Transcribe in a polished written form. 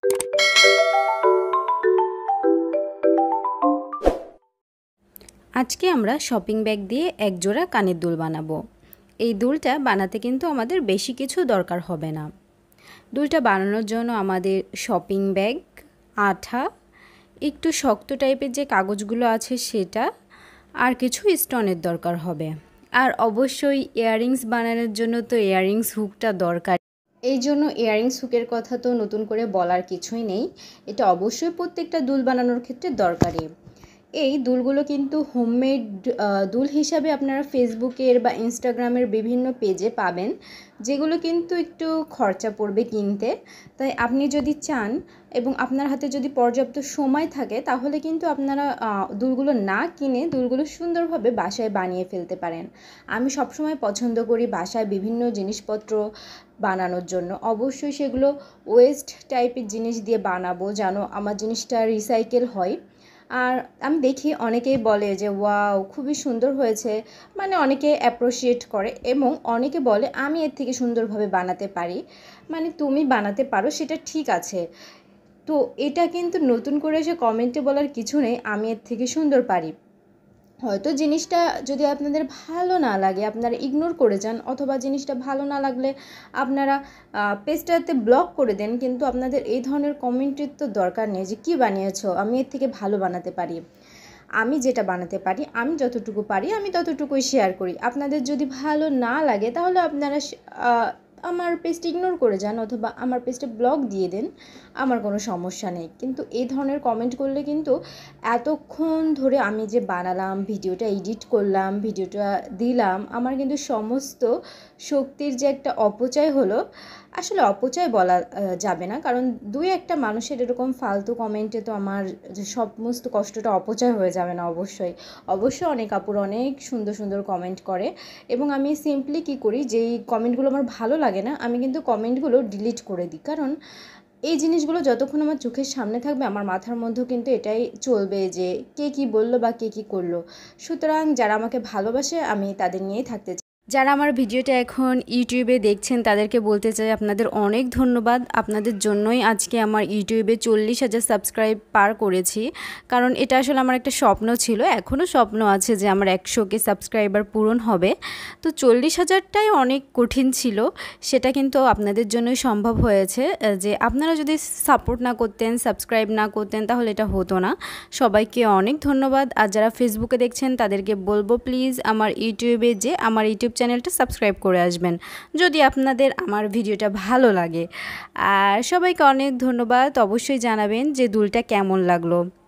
আজকে আমরা shopping bag দিয়ে এক জোড়া কানের দুল বানাবো। এই দুলটা বানাতে কিন্তু আমাদের বেশি কিছু দরকার হবে না। দুলটা বানানোর জন্য আমাদের শপিং ব্যাগ, আঠা, একটু শক্ত টাইপের যে কাগজগুলো আছে সেটা, আর কিছু স্টোনের দরকার হবে। আর অবশ্যই ইয়াররিংস বানানোর জন্য তো ইয়াররিংস হুকটা দরকার। এই জন্য ইয়াররিংস হুকের কথা তো নতুন করে বলার কিছুই নেই, এটা অবশ্যই প্রত্যেকটা দুল বানানোর ক্ষেত্রে দরকারি। এই দুলগুলো কিন্তু হোমমেড দুল হিসাবে আপনারা ফেসবুকের বা ইনস্টাগ্রামের বিভিন্ন পেজে পাবেন, যেগুলো কিন্তু একটু খরচা পড়বে কিনতে। তাই আপনি যদি চান এবং আপনার হাতে যদি পর্যাপ্ত সময় থাকে তাহলে কিন্তু আপনারা দুলগুলো না কিনে দুলগুলো সুন্দরভাবে বাসায় বানিয়ে ফেলতে পারেন। আমি সবসময় পছন্দ করি বাসায় বিভিন্ন জিনিসপত্র বানানোর জন্য। অবশ্যই সেগুলো ওয়েস্ট টাইপের জিনিস দিয়ে বানাবো যেন আমার জিনিসটা রিসাইকেল হয়। আর আমি দেখি অনেকেই বলে যে ওয়াও খুবই সুন্দর হয়েছে, মানে অনেকে অ্যাপ্রিশিয়েট করে এবং অনেকে বলে আমি এর থেকে সুন্দরভাবে বানাতে পারি। মানে তুমি বানাতে পারো সেটা ঠিক আছে, তো এটা কিন্তু নতুন করে এসে কমেন্টে বলার কিছু নেই আমি এর থেকে সুন্দর পারি। হয়তো জিনিসটা যদি আপনাদের ভালো না লাগে আপনারা ইগনোর করে যান, অথবা জিনিসটা ভালো না লাগলে আপনারা পেজটাতে ব্লক করে দেন, কিন্তু আপনাদের এই ধরনের কমেন্টের তো দরকার নেই যে কী বানিয়েছো, আমি এর থেকে ভালো বানাতে পারি। আমি যেটা বানাতে পারি, আমি যতটুকু পারি আমি ততটুকুই শেয়ার করি। আপনাদের যদি ভালো না লাগে তাহলে আপনারা আমার পেজটা ইগনোর করে যান অথবা আমার পেজটা ব্লক দিয়ে দেন, আমার কোনো সমস্যা নেই। কিন্তু এই ধরনের কমেন্ট করলে কিন্তু এতক্ষণ ধরে আমি যে বানালাম, ভিডিওটা এডিট করলাম, ভিডিওটা দিলাম, আমার কিন্তু সমস্ত শক্তির যে একটা অপচয় হলো। আসলে অপচয় বলা যাবে না, কারণ দুই একটা মানুষের এরকম ফালতু কমেন্টে তো আমার যে সমস্ত কষ্টটা অপচয় হয়ে যাবে না। অবশ্যই অবশ্যই অনেক আপুর অনেক সুন্দর সুন্দর কমেন্ট করে এবং আমি সিম্পলি কী করি, যেই কমেন্টগুলো আমার ভালো লাগে না আমি কিন্তু কমেন্টগুলো ডিলিট করে দিই। কারণ এই জিনিসগুলো যতক্ষণ আমার চোখের সামনে থাকবে আমার মাথার মধ্যেও কিন্তু এটাই চলবে যে কে কী বললো বা কে কী করলো। সুতরাং যারা আমাকে ভালোবাসে আমি তাদের নিয়েই থাকতে চাই। যারা আমার ভিডিওটা এখন ইউটিউবে দেখছেন তাদেরকে বলতে চাই আপনাদের অনেক ধন্যবাদ। আপনাদের জন্যই আজকে আমার ইউটিউবে 40,000 সাবস্ক্রাইব পার করেছি, কারণ এটা আসলে আমার একটা স্বপ্ন ছিল, এখনও স্বপ্ন আছে যে আমার 100K সাবস্ক্রাইবার পূরণ হবে। তো 40,000টাই অনেক কঠিন ছিল, সেটা কিন্তু আপনাদের জন্যই সম্ভব হয়েছে। যে আপনারা যদি সাপোর্ট না করতেন, সাবস্ক্রাইব না করতেন তাহলে এটা হতো না। সবাইকে অনেক ধন্যবাদ। আর যারা ফেসবুকে দেখছেন তাদেরকে বলবো প্লিজ আমার ইউটিউবে যে আমার ইউটিউব চ্যানেলটা সাবস্ক্রাইব করে আসবেন যদি আপনাদের আমার ভিডিওটা ভালো লাগে। আর সবাইকে অনেক ধন্যবাদ। অবশ্যই জানাবেন যে দুলটা কেমন লাগলো।